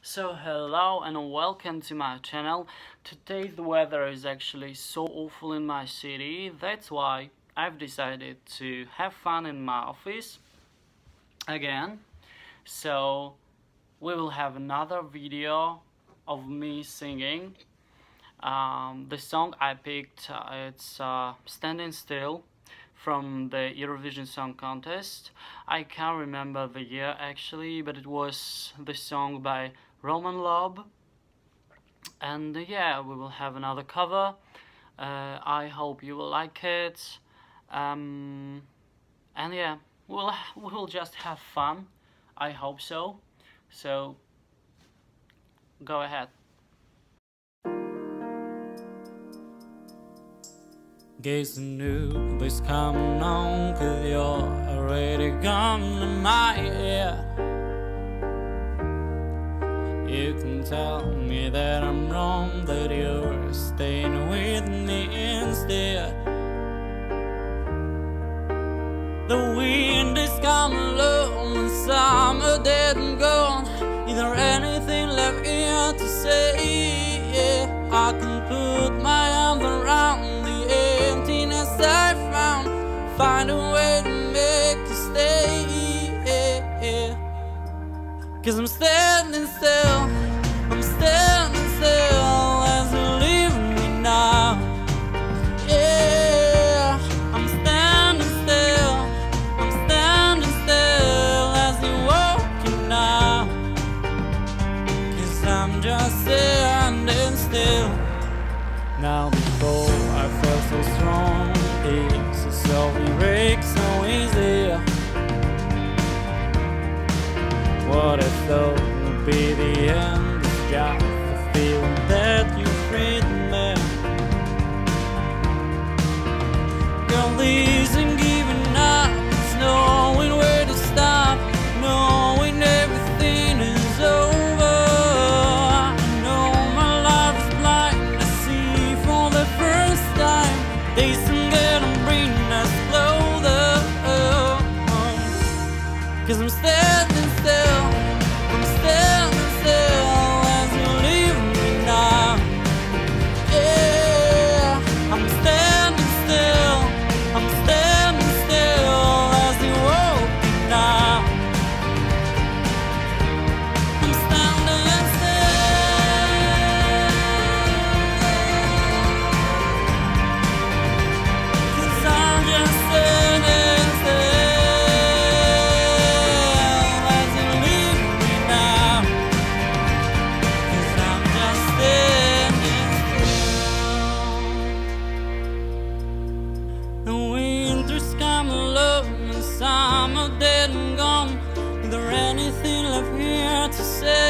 So hello and welcome to my channel. Today the weather is actually so awful in my city. That's why I've decided to have fun in my office again. So we will have another video of me singing. The song I picked, it's Standing Still from the Eurovision Song Contest. I can't remember the year actually, but it was the song by Roman Lob. And yeah, we will have another cover. I hope you will like it. And yeah, we'll just have fun. I hope so. So go ahead. Guess I knew this coming on, 'cause you're already gone in my ear. You can tell me that I'm wrong, that you're staying with me instead. The wind is coming low and summer dead and gone. Is there anything left here to say? I can put my arms around the emptiness I found, find a way to make you stay. 'Cause I'm standing still, I'm standing still as you leave me now. Yeah, I'm standing still, I'm standing still as you're walking now. 'Cause I'm just standing still. Now before I felt so strong, it's a softly break so easy. What I thought would be the end is just the feeling that you freed me. Girl, this ain't giving up, it's knowing where to stop, knowing everything is over. I know my life is blind, I see for the first time. They soon gonna bring us closer. 'Cause I'm standing still, I'm standing still as you leave me now. Yeah, I'm standing still, I'm standing still as you walk now. I'm standing still, 'cause I'm just standing still. Summer dead and gone. Is there anything left here to say?